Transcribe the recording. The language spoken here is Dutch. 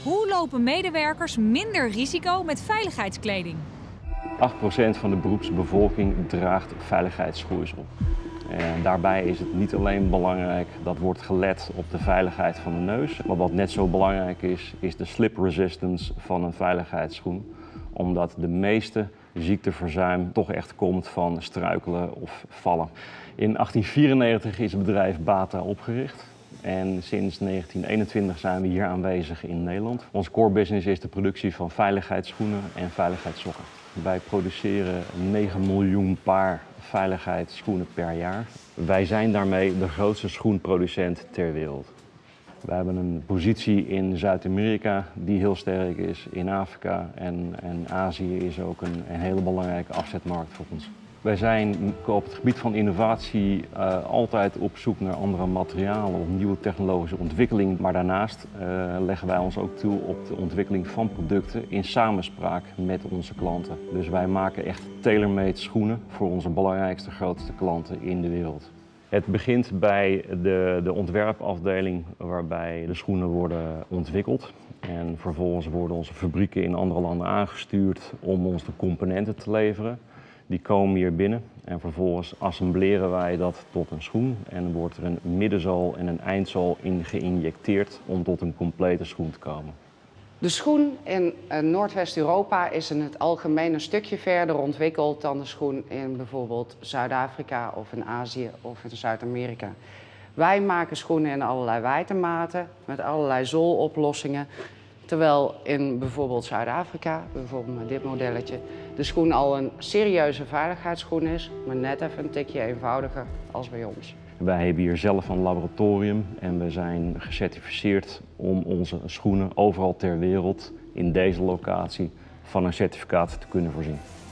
Hoe lopen medewerkers minder risico met veiligheidskleding? 8% van de beroepsbevolking draagt veiligheidsschoeisel. En daarbij is het niet alleen belangrijk dat wordt gelet op de veiligheid van de neus. Maar wat net zo belangrijk is de slip resistance van een veiligheidsschoen. Omdat de meeste ziekteverzuim toch echt komt van struikelen of vallen. In 1894 is het bedrijf Bata opgericht. En sinds 1921 zijn we hier aanwezig in Nederland. Onze core business is de productie van veiligheidsschoenen en veiligheidssokken. Wij produceren 9 miljoen paar veiligheidsschoenen per jaar. Wij zijn daarmee de grootste schoenproducent ter wereld. We hebben een positie in Zuid-Amerika die heel sterk is, in Afrika en Azië is ook een hele belangrijke afzetmarkt voor ons. Wij zijn op het gebied van innovatie altijd op zoek naar andere materialen, op nieuwe technologische ontwikkeling. Maar daarnaast leggen wij ons ook toe op de ontwikkeling van producten in samenspraak met onze klanten. Dus wij maken echt tailor-made schoenen voor onze belangrijkste, grootste klanten in de wereld. Het begint bij de ontwerpafdeling waarbij de schoenen worden ontwikkeld. En vervolgens worden onze fabrieken in andere landen aangestuurd om ons de componenten te leveren. Die komen hier binnen en vervolgens assembleren wij dat tot een schoen en wordt er een middenzool en een eindzool in geïnjecteerd om tot een complete schoen te komen. De schoen in Noordwest-Europa is in het algemeen een stukje verder ontwikkeld dan de schoen in bijvoorbeeld Zuid-Afrika of in Azië of in Zuid-Amerika. Wij maken schoenen in allerlei wijdtematen met allerlei zooloplossingen. Terwijl in bijvoorbeeld Zuid-Afrika, bijvoorbeeld met dit modelletje, de schoen al een serieuze veiligheidsschoen is, maar net even een tikje eenvoudiger als bij ons. Wij hebben hier zelf een laboratorium en we zijn gecertificeerd om onze schoenen overal ter wereld in deze locatie van een certificaat te kunnen voorzien.